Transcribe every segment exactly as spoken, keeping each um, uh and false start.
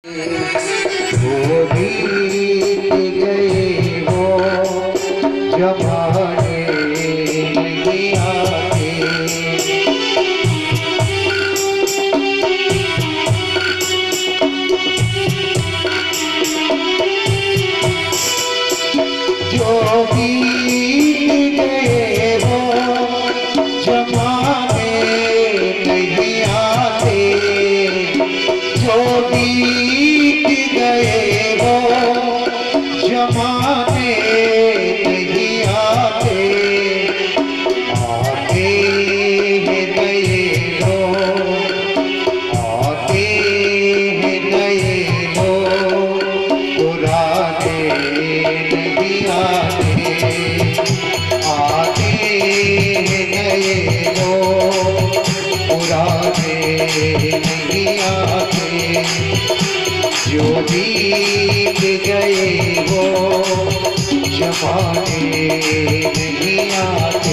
वो बीत गए वो जमाने नहीं आते। जो बीत गए वो जमाने नहीं आते। जो बीत गए वो जमाने नहीं आते। आते हैं नए लोग, आते हैं नए लोग, पुराने नहीं आते। आते हैं नए लोग, पुराने नहीं आते। जो बीत गए वो जमाने नहीं आते।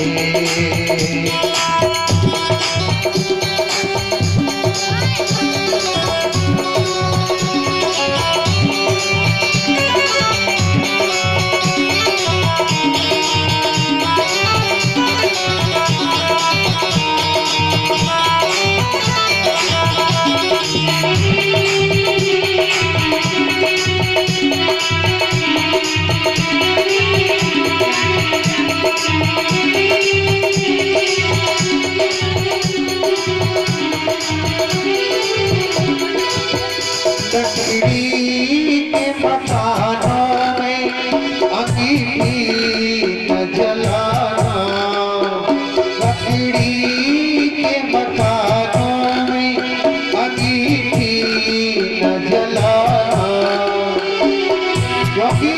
लकड़ी के मकानों में अंगीठी न जलाना। लकड़ी के मकानों में अंगीठी न जलाना। क्योंकि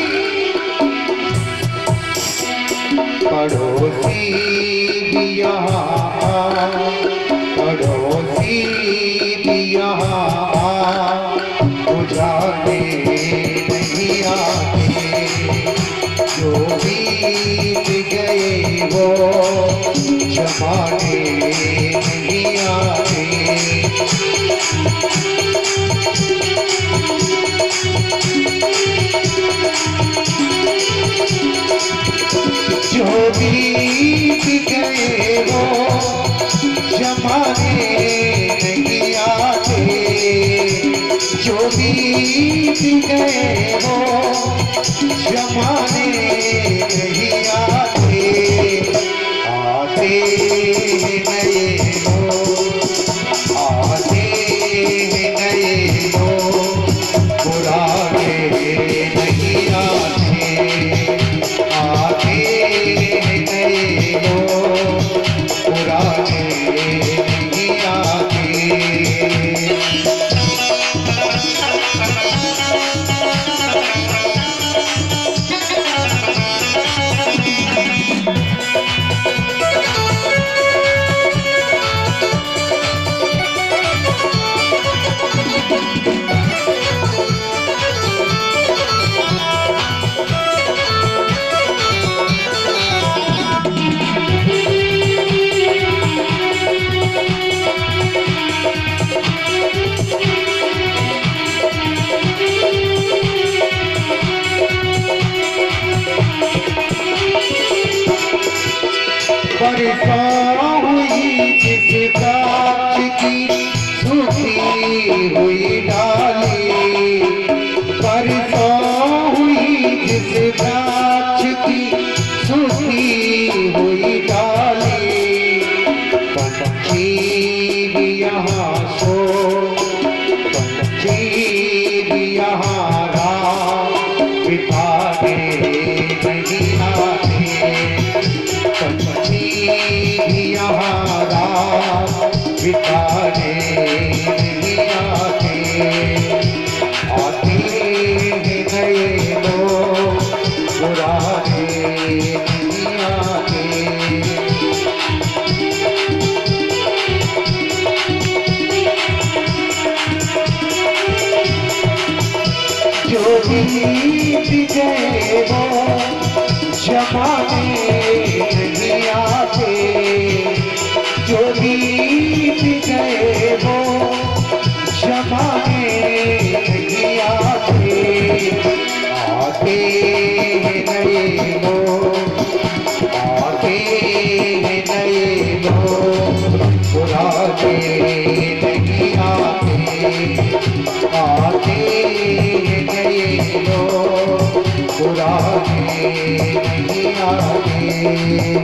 पड़ोसी भी यहाँ, पड़ोसी भी यहाँ जाने नहीं आते। जो बीत गए वो जमाने नहीं आते। जो बीत गए वो जमाने नहीं आते। जो बीत गए वो जमाने नहीं आते। आते हैं नए लोग, आते हैं नए लोग, पुराने नहीं आते। आते हैं नए लोग, पुराने नहीं आते। बरसात हुई जिस गाछ की सूखी हुई डाली। बरसात हुई जिस गाछ की सूखी हुई डाली। पंछी भी यहाँ सो, पंछी भी यहाँ रात बिताने नहीं आते। पंछी भी यहाँ रात बिताने नहीं आते। आते हैं नए लोग, पुराने नहीं आते। जो बीत गए वो जमाने नहीं आते। जो बीत गए वो जमाने नहीं आते गए लोग पुराने नहीं आते।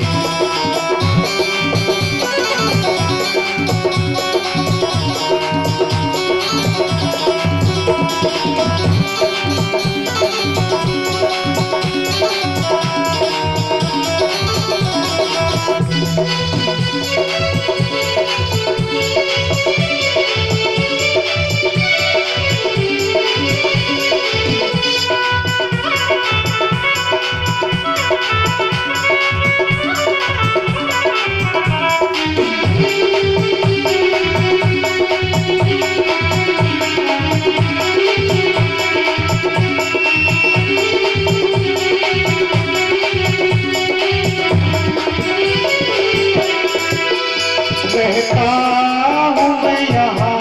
रहता हूँ मैं यहाँ,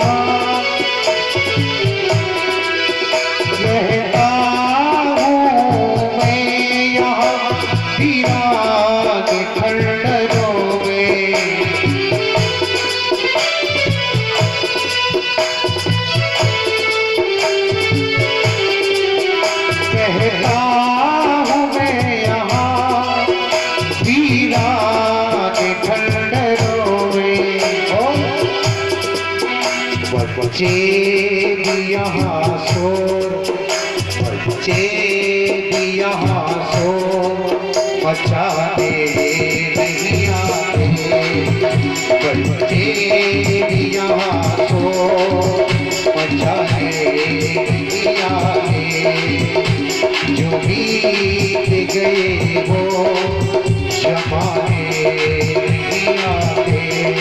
रहता हूँ मैं यहाँ वीरान खंडरों में। रहता हूँ मैं यहाँ वीरान खंडरों में। बच्चे भी यहाँ सो, बच्चे भी यहाँ सो मचाते नहीं आते। बच्चे भी यहाँ सो मचाते नहीं आते। जो बीत गए वो जमाने नहीं आते।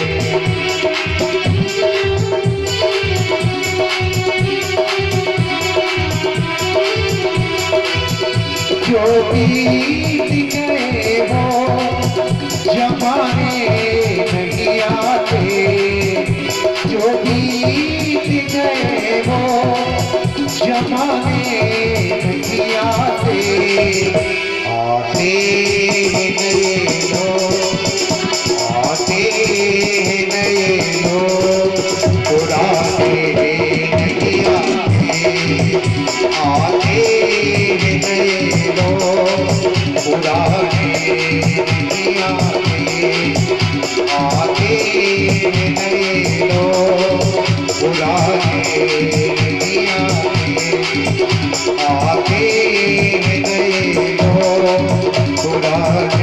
जो बीत गए वो जमाने नहीं आते। जो बीत गए वो जमाने नहीं आते। आते हैं नए लोग, आते हैं नए लोग पुराने नहीं आते। आते हैं नए लोग पुराने नहीं आते। आते हैं नए लोग पुराने नहीं आते। आते हैं नए लोग पुराने